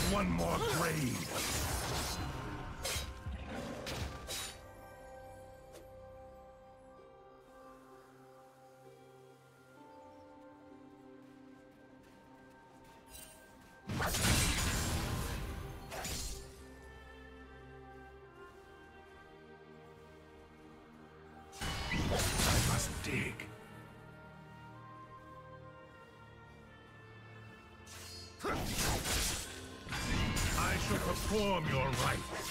one more grave? I must dig. I shall perform your rites.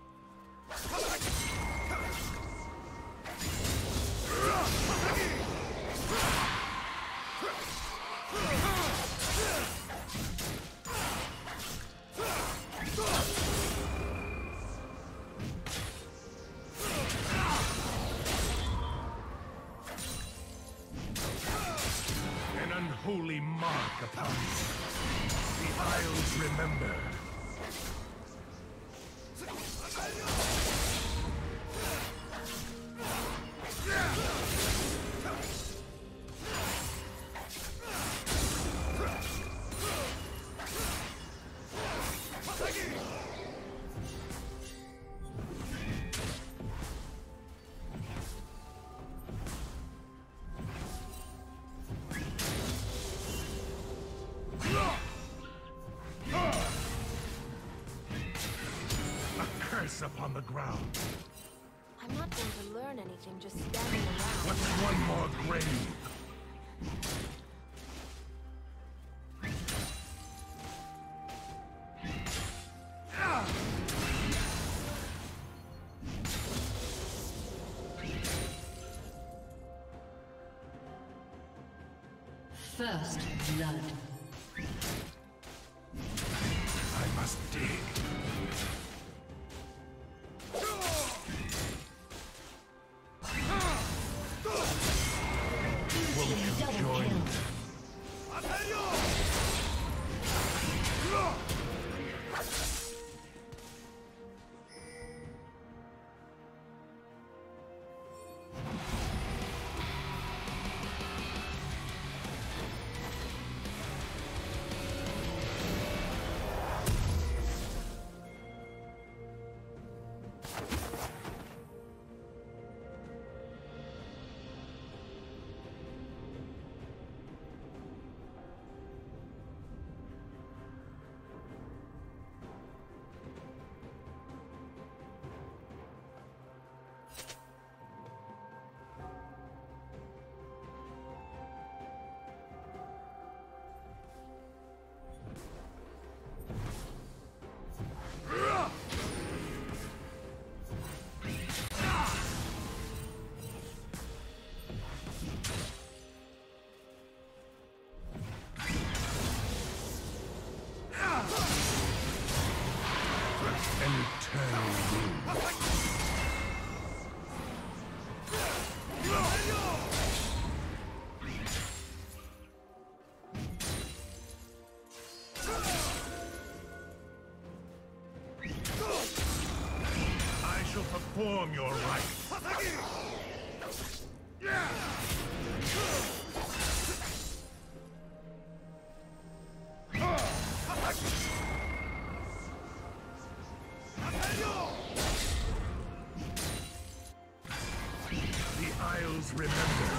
An unholy mark upon you. The Isles remember. Upon the ground. I'm not going to learn anything just standing around. What's one more grave? First blood. I must dig. Perform your rites. The Isles remember.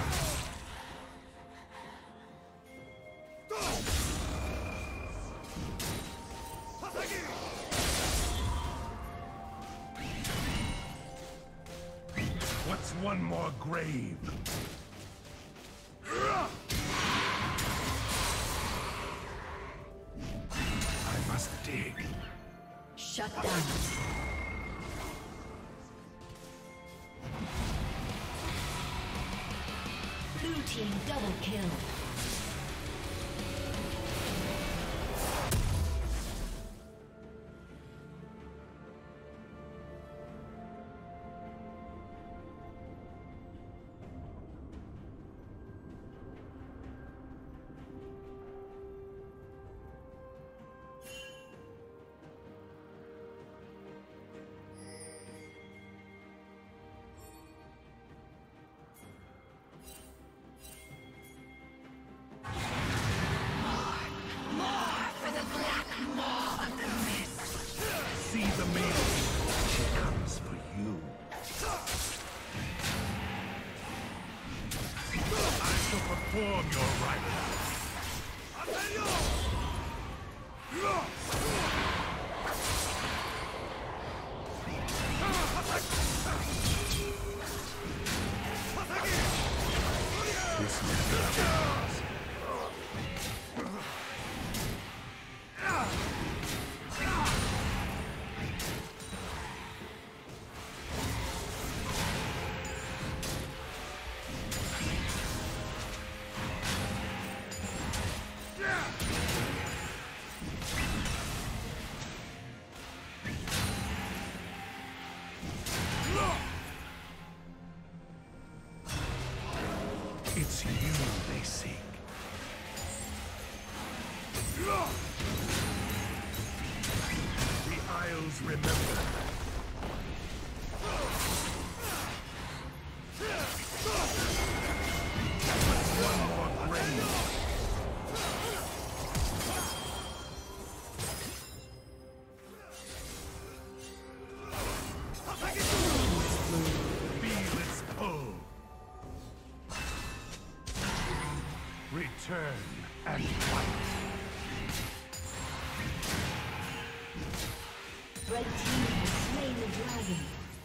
What's one more grave? I must dig. Shut down. Blue team double kill. Isles remember. One more grave. Feel its pull. Return and fight. Red team has slain the dragon.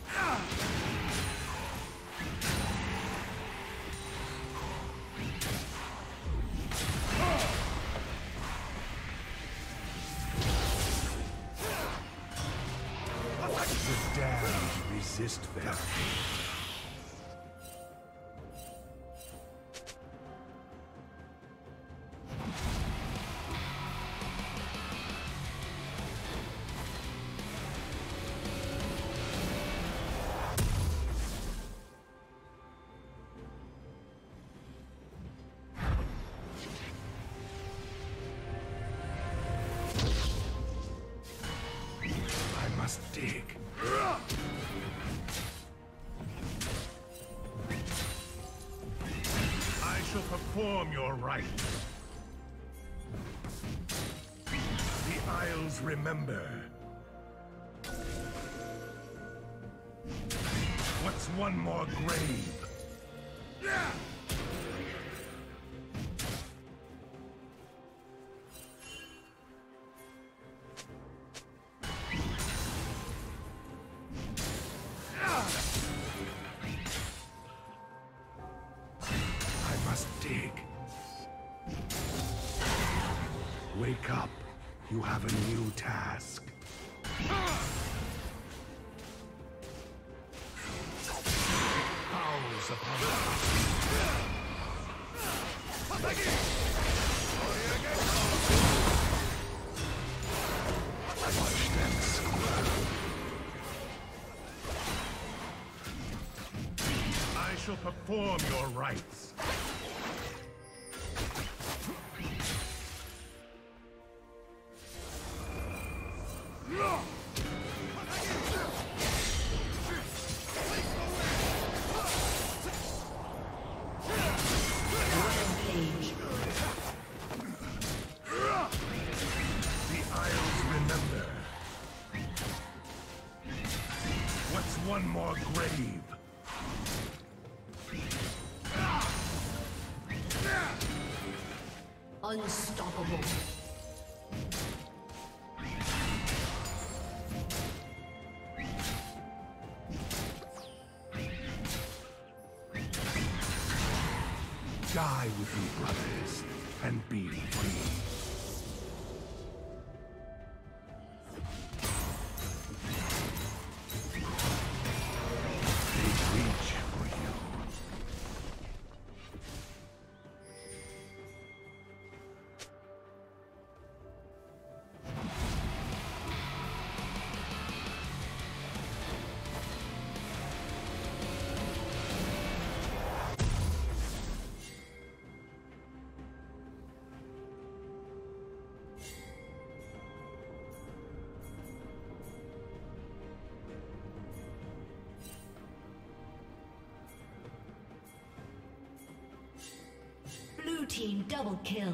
The damned resist them. I must dig. I shall perform your rite. The Isles remember. What's one more grave? I must dig. Wake up. You have a new task. Owls upon watch them squirm. I shall perform your rites. The Isles remember. What's one more grave? Unstoppable. Die with me, brothers, and be free. They reach for you. Blue team double kill.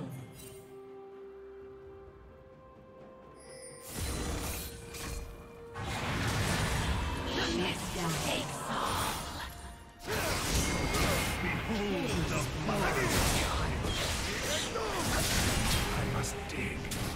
Behold the blood. I must dig.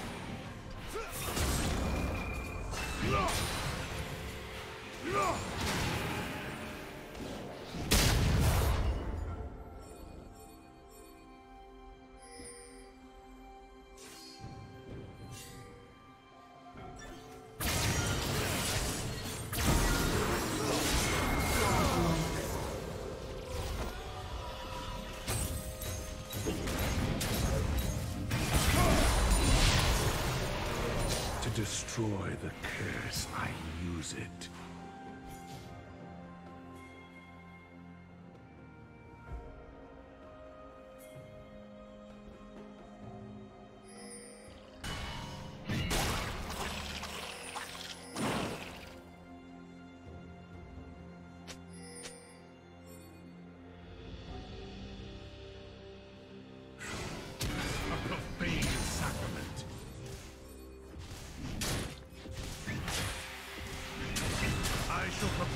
To destroy the curse, I use it.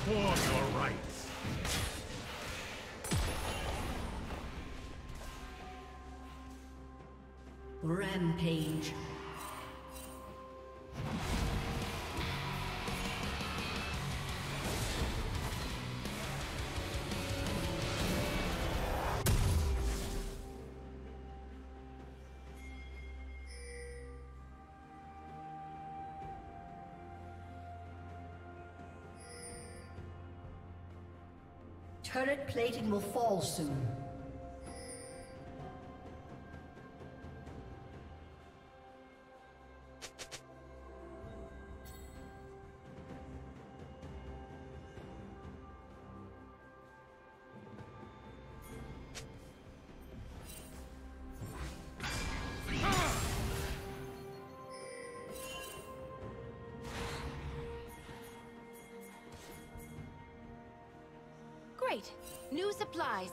perform your rites. Rampage. Turret plating will fall soon. Great. New supplies.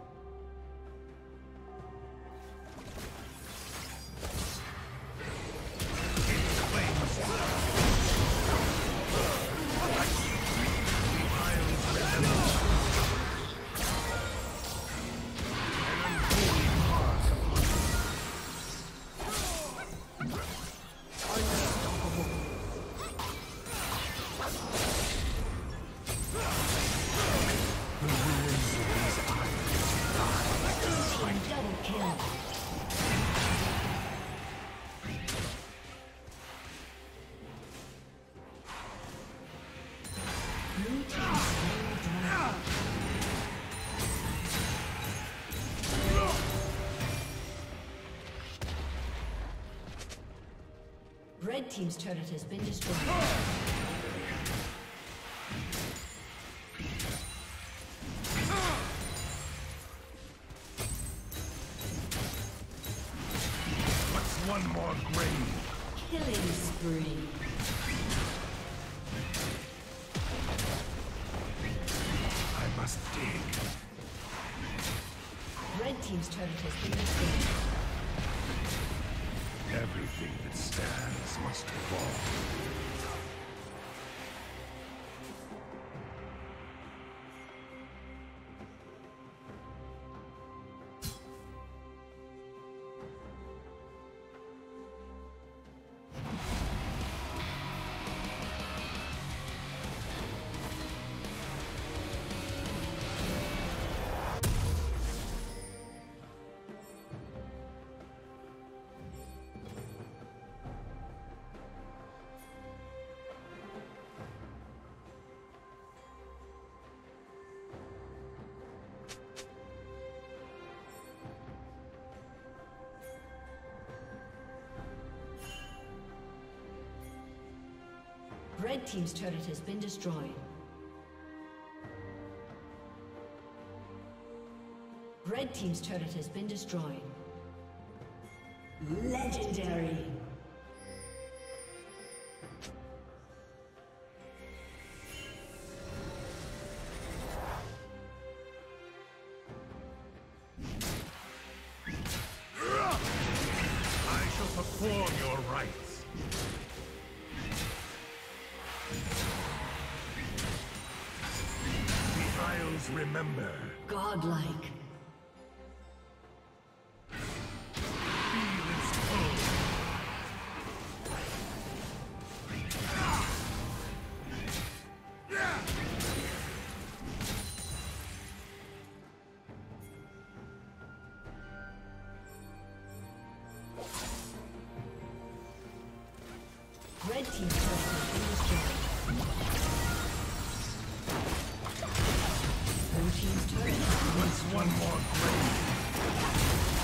Red team's turret has been destroyed. What's one more grave? Killing spree. I must dig. Red team's turret has been destroyed. Everything that stands must fall. Red team's turret has been destroyed. Red team's turret has been destroyed. Legendary. I shall perform your rites. The Isles remember. Godlike. Feel its pull. Red team's turret has been destroyed. Blue team's turret has been What's one more grave?